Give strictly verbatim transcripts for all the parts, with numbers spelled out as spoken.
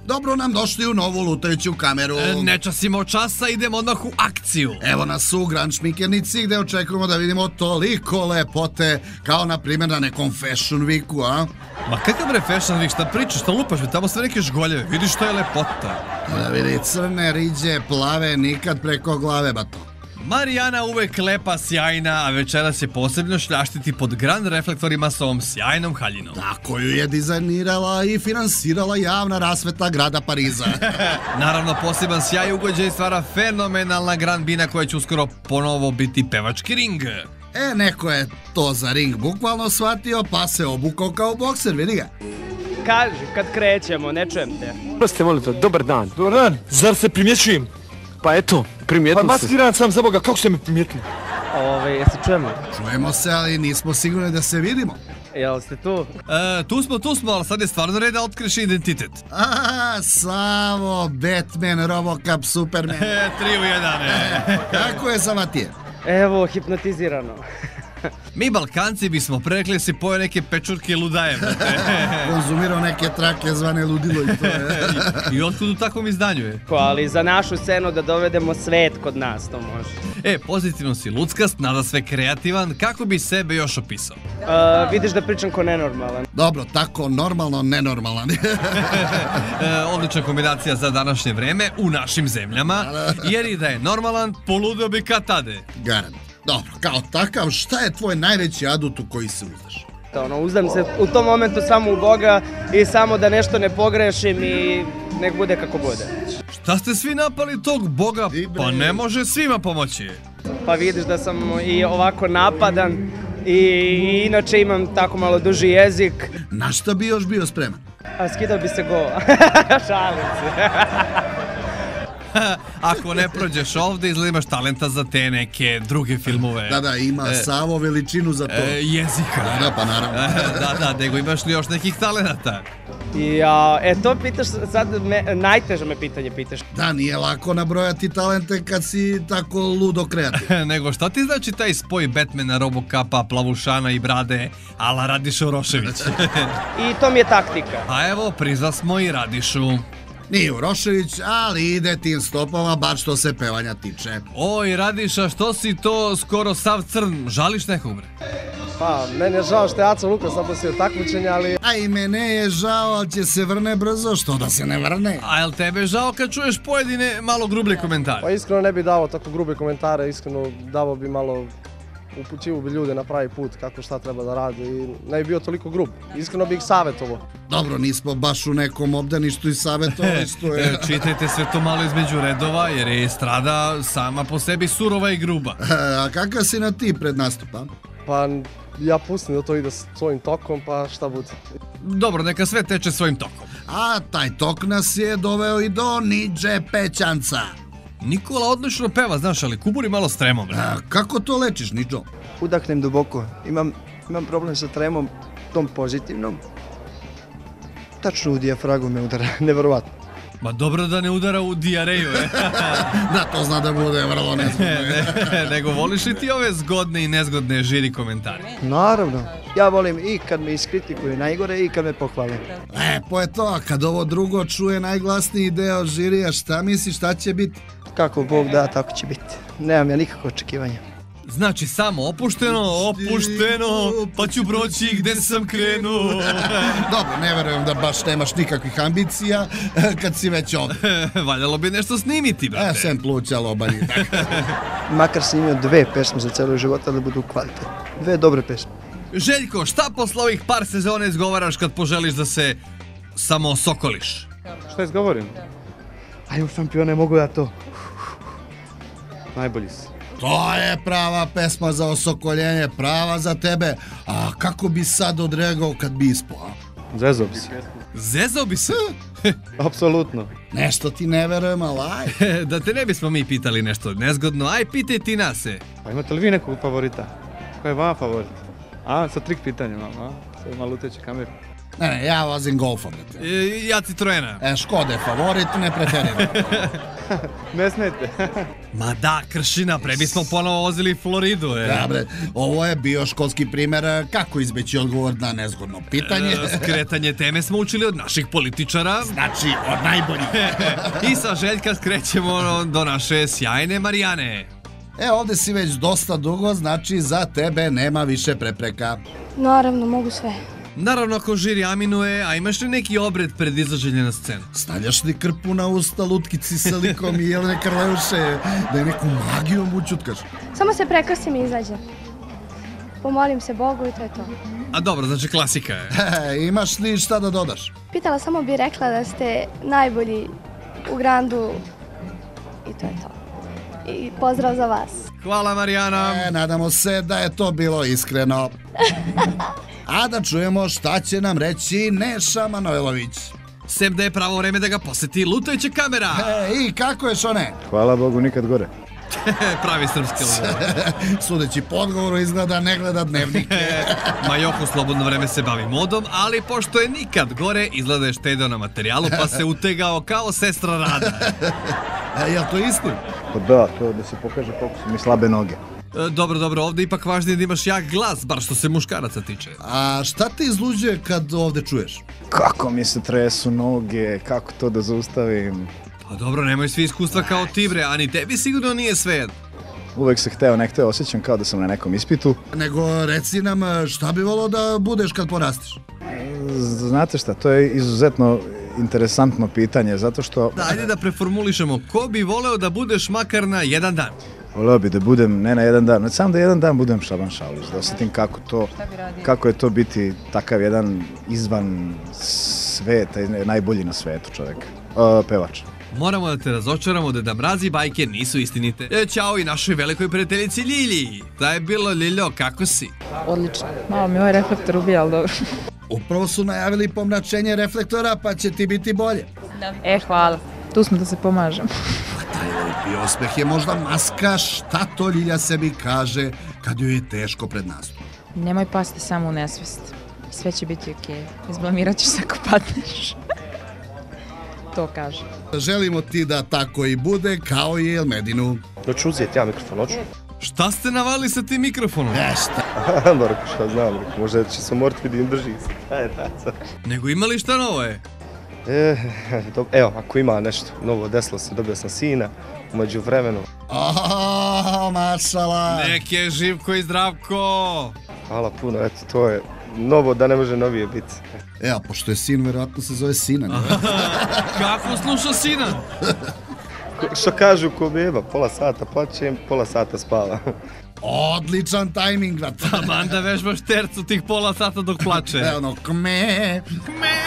Dobro nam došli u novu lutajuću kameru. E, ne časimo časa, idemo odmah u akciju. Evo nas u Grand Šmikernici gde očekujemo da vidimo toliko lepote kao na primjer na nekom Fashion Weeku, a? Ma kakav bre Fashion Week, šta pričaš, šta lupaš, tamo sve neke žgoljeve, vidiš šta je lepota. Da vidi crne, riđe, plave, nikad preko glave, bato. Marijana uvek lepa, sjajna, a večeras će posebno šljaštiti pod grand reflektorima s ovom sjajnom haljinom. Tako ju je dizajnirala i finansirala javna rasveta grada Pariza. Naravno, poseban sjaj ugođaj stvara fenomenalna grand bina koja će uskoro ponovo biti pevački ring. E, neko je to za ring bukvalno shvatio, pa se obukao kao bokser, vidi ga. Kaži, kad krećemo, ne čujem te. Proste, molim te, dobar dan. Dobar dan, zar se primjećujem? Pa eto, primijetili Pa se. maskiran sam za Boga, kako ste me primijetili? Ove, jesi čujemo? Čujemo se, ali nismo sigurni da se vidimo. Jel ste tu? E, tu smo, tu smo, ali sad je stvarno red da otkriješ identitet. A, Savo, Batman, Robocop, Superman. E, tri u jedan, e. Kako je za Matije? Evo, hipnotizirano. Mi Balkanci bismo prerekli si poje neke pečurke ludaje, brate. Konzumirao neke trake zvane ludilo i to je. I, i otkud u takvom izdanju je? Ko, ali za našu scenu da dovedemo svet kod nas, to može. E, pozitivno si luckast, nada sve kreativan, kako bi sebe još opisao? Uh, vidiš da pričam ko nenormalan. Dobro, tako normalno, nenormalan. E, odlična kombinacija za današnje vreme u našim zemljama, jer i da je normalan, poludeo bi kad tade. Garant. Dobro, kao takav, šta je tvoj najveći adut u koji se uzdaš? Ono, uzdam se u tom momentu samo u Boga i samo da nešto ne pogrešim i nek bude kako bude. Šta ste svi napali tog Boga? Pa ne može svima pomoći. Pa vidiš da sam i ovako napadan i, i inače imam tako malo duži jezik. Na šta bi još bio spreman? A skidao bi se go. Šalim se. Ako ne prođeš ovde, izgleda imaš talenta za te neke druge filmove. Da, da, ima e, Savo veličinu za to. E, jezika. Da, da, pa naravno. Da, da, nego imaš li još nekih talenata? Ja, e, to pitaš sad, me, najteže me pitanje pitaš. Da, nije lako nabrojati talente kad si tako ludo kreativ. Nego šta ti znači taj spoj Batmana, Robocopa, Plavušana i Brade, ala Radiša Urošević? I to mi je taktika. A evo, prizva smo i Radišu. Nije Urošević, ali ide tim stopama, bar što se pevanja tiče. Oj, Radiša, što si to skoro sav crn? Žališ nekog, bre? Pa, meni je žao što je Aco Lukas napustio takmičenje, ali... A i mene je žao, ali će se vrne brzo, što da se ne vrne? A jel tebe žao kad čuješ pojedine malo grublje komentare? Pa iskreno ne bi dao tako grube komentare, iskreno davo bi malo... upućivo bi ljude na pravi put, kako šta treba da rade i ne bi bio toliko grub. Iskreno bi ih savjetovao. Dobro, nismo baš u nekom obdaništu i savjetovali što je... Čitajte sve to malo između redova, jer je estrada sama po sebi surova i gruba. A kakav si na ti pred nastupa? Pa ja pustim da to ide svojim tokom, pa šta bude. Dobro, neka sve teče svojim tokom. A taj tok nas je doveo i do Niđe Pećanca. Nikola odlično peva, znaš, ali kuburi malo s tremom. A, kako to lečiš, Niđo? Udahnem duboko. Imam, imam problem sa tremom, tom pozitivnom. Tačno u dijafragu me udara, neverovatno. Ma dobro da ne udara u dijareju, e. Da, to zna da bude vrlo nezgodno. ne, nego voliš li ti ove zgodne i nezgodne žiri komentare? Naravno. Ja volim i kad me iskritikuju najgore i kad me pohvale. Lepo je to, a kad ovo drugo čuje najglasniji deo žirija, šta misliš, šta će biti? Kako Bog da, tako će biti. Nemam ja nikakvo očekivanja. Znači, samo opušteno, opušteno, pa ću proći gde sam krenuo. Dobro, ne verujem da baš nemaš nikakvih ambicija kad si već ovdje. Valjalo bi nešto snimiti, brate. E, sem pluća, lobanje. Makar sam imao dve pesme za celo života da budu kvalitetne. Dve dobre pesme. Željko, šta posle ovih par sezone izgovaraš kad poželiš da se samo osokoliš? Šta izgovorim? Ajmo šampione, mogu ja to. Najbolji si. To je prava pesma za osokoljenje, prava za tebe. A kako bi sad odreagao kad bi ispao? Zezao bi se. Zezao bi se? Apsolutno. Nešto ti ne verujem, ali aj. Da te ne bismo mi pitali nešto nezgodno, aj pitaj ti nas, e. Pa imate li vi nekog favorita? Ko je vama favorit? A, sa trik pitanja malo, a? Sad malo uteće kameru. Ne, ne, ja vozim Golfa, brate. E, ja Citroena. E, Škoda je favorit, ne preferiram. Ne smete. Ma da, Kršina, pre bismo ponovo vozili Floridu. E. Da, bre, ovo je bio školski primer kako izbeći odgovor na nezgodno pitanje. E, skretanje teme smo učili od naših političara. Znači, od najboljih. I sa Željka skrećemo do naše sjajne Marijane. E, ovde si već dosta dugo, znači za tebe nema više prepreka. Naravno, mogu sve. Naravno, ako žiri aminuje, a imaš li neki obred pred izlaženje na scenu? Stavljaš li krpu na usta lutkici sa likom i Jelene Karleuše, da je neku magijom učutkaš? Samo se prekrsim i izađem. Pomolim se Bogu i to je to. A dobro, znači klasika je. E, imaš li šta da dodaš? Pitala samo bi rekla da ste najbolji u Grandu i to je to. I pozdrav za vas. Hvala, Marijana. E, nadamo se da je to bilo iskreno. A da čujemo šta će nam reći Neša Manojlović. Sem da je pravo vreme da ga poseti lutajuća kamera. E, i kako je Šone? Hvala Bogu, nikad gore. Pravi srpski odgovor. Sudeći po odgovoru izgleda ne gleda dnevnike. Ma Joko slobodno vreme se bavi modom, ali pošto je nikad gore, izgleda je štedeo na materijalu pa se utegao kao sestra Rada. E, jel to isti? Pa da, to da se pokaže koliko su mi slabe noge. E, dobro, dobro, ovde ipak važnije da imaš jak glas, bar što se muškaraca tiče. A šta te izluđuje kad ovde čuješ? Kako mi se tresu noge, kako to da zaustavim. Pa dobro, nemoj svi iskustva kao ti, bre, a ni tebi sigurno nije sve. Uvek se hteo, ne hteo, osjećam kao da sam na nekom ispitu. Nego reci nam šta bi volao da budeš kad porastiš? Znate šta, to je izuzetno interesantno pitanje, zato što... Da, ajde da preformulišemo, ko bi voleo da budeš makar na jedan dan? Voleo bi da budem, ne na jedan dan, samo da jedan dan budem Šaban Šaulić, da osjetim kako to, kako je to biti takav jedan izvan sveta, najbolji na svetu čovjek, uh, pevač. Moramo da te razočaramo da da mrazi bajke nisu istinite. E, ćao i našoj velikoj prijateljici Ljilji. Da je bilo, Ljiljo, kako si? Odlično. Malo mi ovaj reflektor ubija, ali dobro. Upravo su najavili pomračenje reflektora, pa će ti biti bolje. E, hvala. Tu smo da se pomažemo. Pa taj lepi osmeh je možda maska, šta to Ljilja sebi kaže kad joj je teško pred nastup. Nemoj pasti samo u nesvest. Sve će biti okej. Izblamirat ćeš se ako padneš. To kaže. Želimo ti da tako i bude, kao i Elmedinu. Hoću uzeti ja mikrofon, hoću? Šta ste navali sa tim mikrofonom? E, šta? Dobro, šta znam, možda će se morati vidi im drži. Šta je taca? Nego ima li šta novo je? E, evo, ako ima nešto novo desilo se, dobio sam sina, umeđu vremenu. Aaaa, mašala. Neke Živko i Zdravko. Hvala puno, eto, to je novo da ne može novije biti. E, a pošto je sin, verovatno se zove Sinan. Kako sluša Sinan? Što kažu ko beba, pola sata plaćem, pola sata spava. Odličan tajming, vrat. Taman da vežbaš tercu tih pola sata dok plače. E, ono, kme. Kme.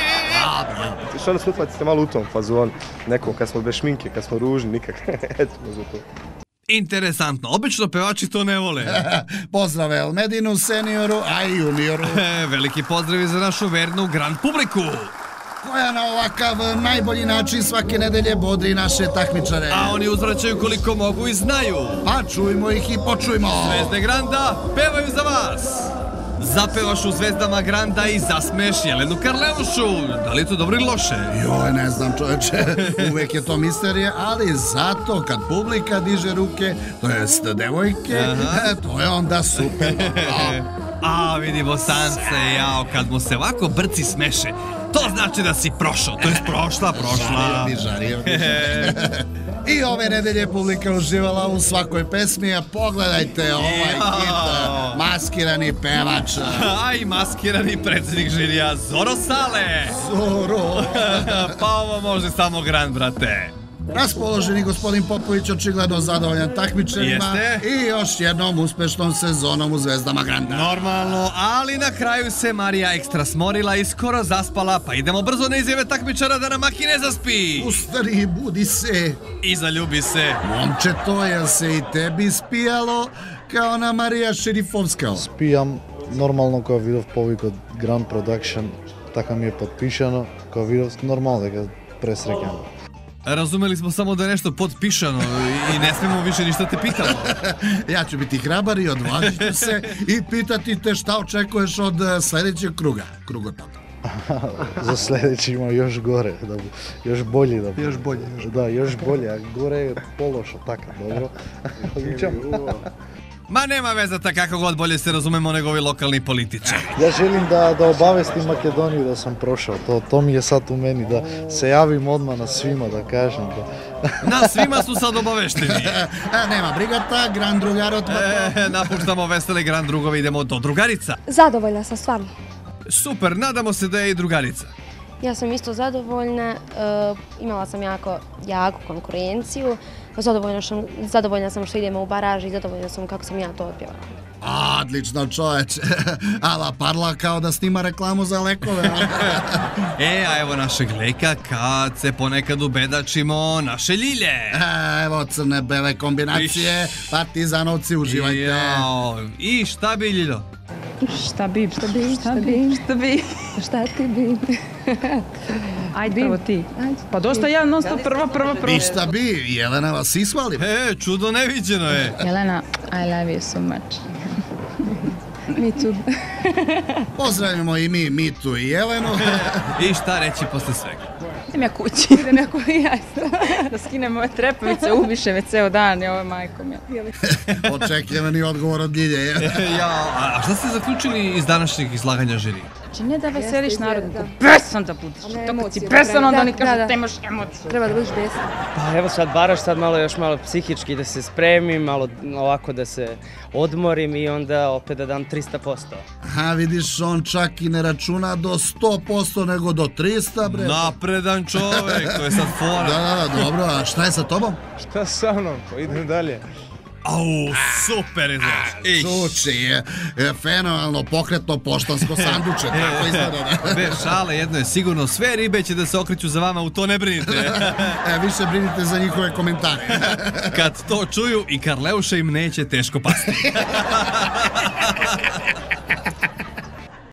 Što nas utvatite malo u tom fazonu, nekom kad smo bez šminke, kad smo ružni, nikak. Eto, možda to. Interesantno, obično pevači to ne vole. Pozdrav Elmedinu, senioru, a i junioru. Veliki pozdrav za našu vernu grand publiku. Koja na ovakav najbolji način svake nedelje bodri naše takmičare. A oni uzvraćaju koliko mogu i znaju. Pa čujmo ih i počujmo. Zvezde Granda pevaju za vas. Zapevaš u Zvezdama Granda i zasmeš Jelenu Karleušu. Da li je to dobro ili loše? Joj, ne znam čoveče, uvek je to misterije, ali zato kad publika diže ruke, to jest devojke, to je onda super. A, vidi Bosance, jao, kad mu se ovako brci smeše, to znači da si prošao, to je prošla, prošla. Žario bi, žario bi. I ove nedelje publika uživala u svakoj pesmi, a pogledajte ovaj hit, maskirani pevač. A i maskirani predsjednik žirija Zoro Sale. Zoro. Pa ovo može samo Grand, brate. Raspoloženi gospodin Popović očigledno zadovoljan takmičarima i još jednom uspešnom sezonom u Zvezdama Granda. Normalno, ali na kraju se Marija ekstra smorila i skoro zaspala, pa idemo brzo na izjave takmičara da nam Maki ne zaspi. Ustani, budi se. I zaljubi se. Momče, to je se i tebi spijalo kao na Marija Šerifovska. Spijam normalno kao видов повик од Grand Production, така ми е подпишано, kao видов normalno da ga presrekam. Razumeli smo samo da je nešto potpišano i ne smemo više ništa te pitamo. Ja ću biti hrabar i odvažit ću se i pitati te šta očekuješ od sljedećeg kruga, krugotoka. Za sljedeći ima još gore, da bu, još bolji. Da bu, Još bolje. Da, još bolje, a gore je pološo, tako, dobro. Ićam. Ma nema vezata kako god bolje se razumemo nego ovi lokalni političari. Ja želim da, da obavestim Makedoniju da sam prošao, to, to mi je sad u meni, da se javim odmah na svima, da kažem. Da... Na svima su sad obavešteni. Nema brigata, gran drugar od... E, napuštamo veseli gran drugovi, idemo do drugarica. Zadovoljna sam stvarno. Super, nadamo se da je i drugarica. Ja sam isto zadovoljna, uh, imala sam jako jaku konkurenciju, zadovoljna sam, zadovoljna sam što idemo u baraž i zadovoljna sam kako sam ja to odpjevala. Odlično čoveče, ala parla kao da snima reklamu za lekove. E, a evo našeg leka kad se ponekad ubedačimo naše Ljilje. E, evo crne bele kombinacije, partizanovci uživajte. Jao, i šta bi Ljiljo? Šta bi, šta bi, šta bi, šta bi, šta ti bi. Ajde, prvo ti. Pa dosta ja non stop prva, prva, prva. I šta bi, Jelena vas ishvali. E, čudo neviđeno je. Jelena, I love you so much. Me too. Pozdravimo i mi Mitu i Jelenu. I šta reći posle svega? Idem ja kući. Idem ja kući, jasno. Da skinem ove trepavice, ubiše me ceo dan i ovo majko mi. Očekivani odgovor od Ljilje. Ja, a šta ste zaključili iz današnjeg izlaganja žiri? Znači ne da veseliš narod, nego besan da budeš. To kad si besan, onda oni kažu da imaš emociju. Treba da budeš besan. Pa evo sad baraš, sad malo još malo psihički da se spremim, malo ovako da se odmorim i onda opet da dam trista posto. A vidiš, on čak i ne računa do sto posto nego do trista, bre. Napredan čovek, to je sad fora. Da, da, da, dobro, a šta je sa tobom? Šta sa mnom? Pa idem dalje. Au, super izgledaš. Čuči je, fenomenalno pokretno poštansko sanduče, tako izgleda. Be, šale, jedno je sigurno, sve ribe će da se okreću za vama, u to ne brinite. E, više brinite za njihove komentare. Kad to čuju, i Karleuša im neće teško pasti.